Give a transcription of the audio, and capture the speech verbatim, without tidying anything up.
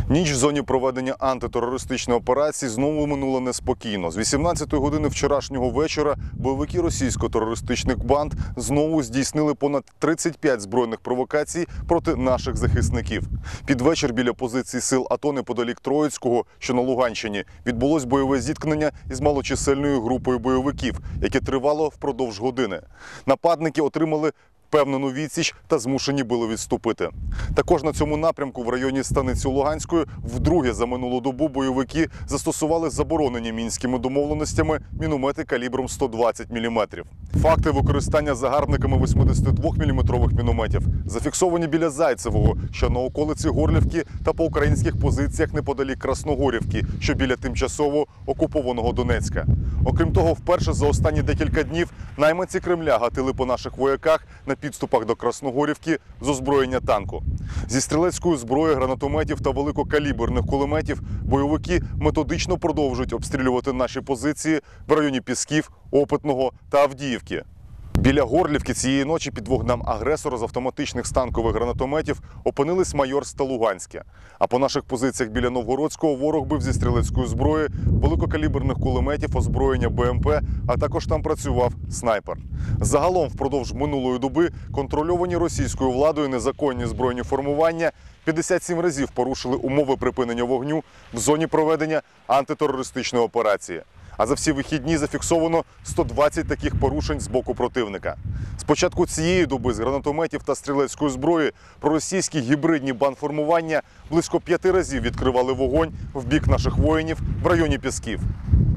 Ніч в зоні проведення антитерористичної операції знову минула неспокійно. З вісімнадцятої години вчорашнього вечора бойовики російсько-терористичних банд знову здійснили понад тридцять п'ять збройних провокацій проти наших захисників. Під вечір біля позицій сил АТО неподалік Троїцького, що на Луганщині, відбулось бойове зіткнення із малочисельною групою бойовиків, яке тривало впродовж години. Нападники отримали впевнену відсіч та змушені були відступити. Також на цьому напрямку в районі станиці Луганської вдруге за минулу добу бойовики застосували заборонені мінськими домовленостями міномети калібром сто двадцять міліметрів. Факти використання загарбниками восьмидесятидвоміліметрових мінометів зафіксовані біля Зайцевого, що на околиці Горлівки, та по українських позиціях неподалік Красногорівки, що біля тимчасово окупованого Донецька. Окрім того, вперше за останні декілька днів найманці Кремля гатили по наших вояках на підступах до Красногорівки з озброєння танку. Зі стрілецької зброї, гранатометів та великокаліберних кулеметів бойовики методично продовжують обстрілювати наші позиції в районі Пісків, Опитного та Авдіївки. Біля Горлівки цієї ночі під вогнем агресора з автоматичних станкових гранатометів опинились Майорськ та Луганське. А по наших позиціях біля Новгородського ворог бив зі стрілецької зброї, великокаліберних кулеметів, озброєння БМП, а також там працював снайпер. Загалом впродовж минулої доби контрольовані російською владою незаконні збройні формування п'ятдесят сім разів порушили умови припинення вогню в зоні проведення антитерористичної операції. А за всі вихідні зафіксовано сто двадцять таких порушень з боку противника. З початку цієї доби з гранатометів та стрілецької зброї проросійські гібридні бандформування близько п'яти разів відкривали вогонь в бік наших воїнів в районі Пісків.